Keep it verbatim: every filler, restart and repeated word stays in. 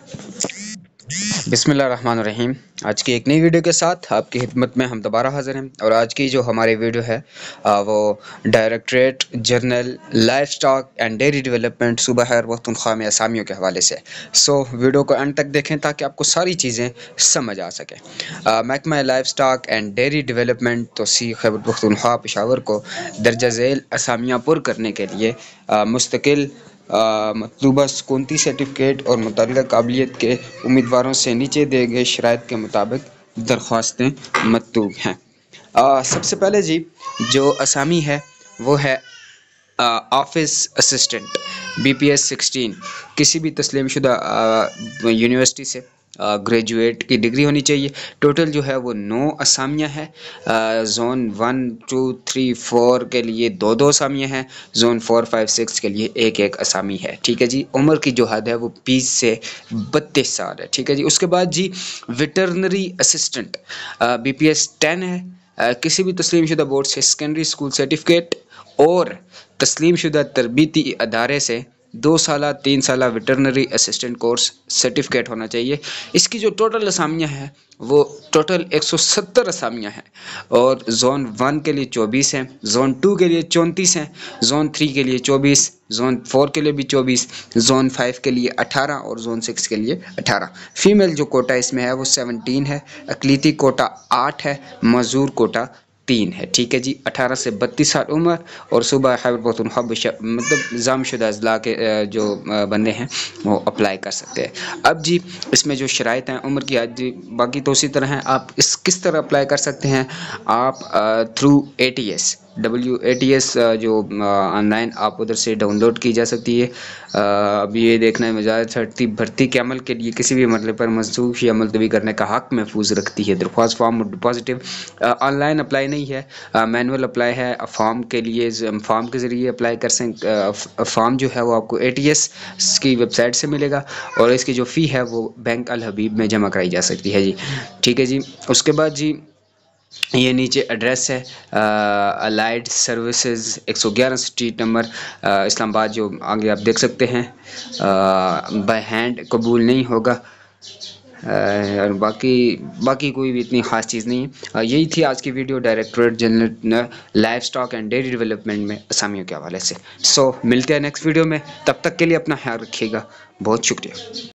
بسم اللہ الرحمن الرحیم۔ آج کی ایک نئی ویڈیو کے ساتھ آپ کی خدمت میں ہم دوبارہ حاضر ہیں، اور آج کی جو ہماری ویڈیو ہے وہ directorate general livestock and dairy development صوبہ خیبر پختونخوا میں اسامیوں کے حوالے سے۔ سو ویڈیو کو اینڈ تک دیکھیں تاکہ آپ کو ساری چیزیں سمجھ آ سکیں۔ محکمہ livestock and dairy development توسیع خیبر پختونخوا پشاور کو درجہ ذیل اسامیاں پر کرنے کے لیے مستقل مطلوبہ سکونتی سرٹیفکیٹ اور متعلقہ قابلیت کے امیدواروں سے نیچے دیے گئے شرائط کے مطابق درخواستیں مطلوب ہیں۔ سب سے پہلے جی جو اسامی ہے وہ ہے office assistant B P S sixteen, کسی بھی تسلیم شدہ یونیورسٹی سے گریجویٹ کی ڈگری ہونی چاہیے۔ ٹوٹل جو ہے وہ نو اسامیاں ہیں۔ Zone one two three four کے لیے دو دو اسامیاں ہیں، زون فور فائیو سکس کے لیے ایک ایک اسامی ہے، ٹھیک ہے جی۔ عمر کی جو حد ہے وہ بیس سے بتیس سال ہے، ٹھیک ہے جی۔ اس کے بعد جی veterinary assistant B P S ten ہے، کسی بھی تسلیم شدہ بورڈ سے سیکنڈری اسکول سرٹیفکیٹ اور تسلیم شدہ تربیتی ادارے سے دو سالہ تین سالہ ویٹرنری اسسٹنٹ کورس سرٹیفکیٹ ہونا چاہیے۔ اس کی جو ٹوٹل اسامیاں ہیں وہ ٹوٹل ایک سو ستر اسامیاں ہیں، اور زون ون کے لیے چوبیس ہیں، زون ٹو کے لیے چونتیس ہیں، زون تھری کے لیے چوبیس، زون فور کے لیے بھی چوبیس، زون فائیو کے لیے اٹھارہ اور زون سکس کے لیے اٹھارہ۔ فیمیل جو کوٹا اس میں ہے وہ سیونٹین ہے، اقلیتی کوٹا آٹھ ہے، معذور کوٹا تین ہے، ٹھیک ہے جی۔ اٹھارہ سے بتیس سال عمر اور صوبہ خیبر پختونخوا مطلب ضم شدہ اضلاع کے جو بندے ہیں وہ اپلائی کر سکتے ہیں۔ اب جی اس میں جو شرائط ہیں عمر کی حد جی باقی تو اسی طرح ہیں۔ آپ اس کس طرح اپلائی کر سکتے ہیں؟ آپ through A T S W A T S جو آن لائن آپ ادھر سے ڈاؤن لوڈ کی جا سکتی ہے۔ اب یہ دیکھنا ہے مجاز چھٹتی بھرتی کے عمل کے لیے کسی بھی مرحلے پر منسوخ یا ملتوی کرنے کا حق محفوظ رکھتی ہے۔ درخواست فارم ڈپازیٹو آن لائن اپلائی نہیں ہے، مینول اپلائی ہے۔ فارم کے لیے فارم کے ذریعے اپلائی کر سکتے۔ فارم جو ہے وہ آپ کو اے ٹی ایس کی ویب سائٹ سے ملے گا، اور اس کی جو فی ہے وہ بینک الحبیب میں جمع کرائی جا سکتی ہے جی، ٹھیک ہے جی۔ اس کے بعد جی یہ نیچے ایڈریس ہے الائڈ سروسز ایک سو گیارہ اسٹریٹ نمبر اسلام آباد، جو آگے آپ دیکھ سکتے ہیں۔ بائی ہینڈ قبول نہیں ہوگا، اور باقی باقی کوئی بھی اتنی خاص چیز نہیں ہے۔ یہی تھی آج کی video directorate general livestock and dairy development میں اسامیوں کے حوالے سے۔ سو ملتے ہیں نیکسٹ ویڈیو میں، تب تک کے لیے اپنا خیال رکھیے گا، بہت شکریہ۔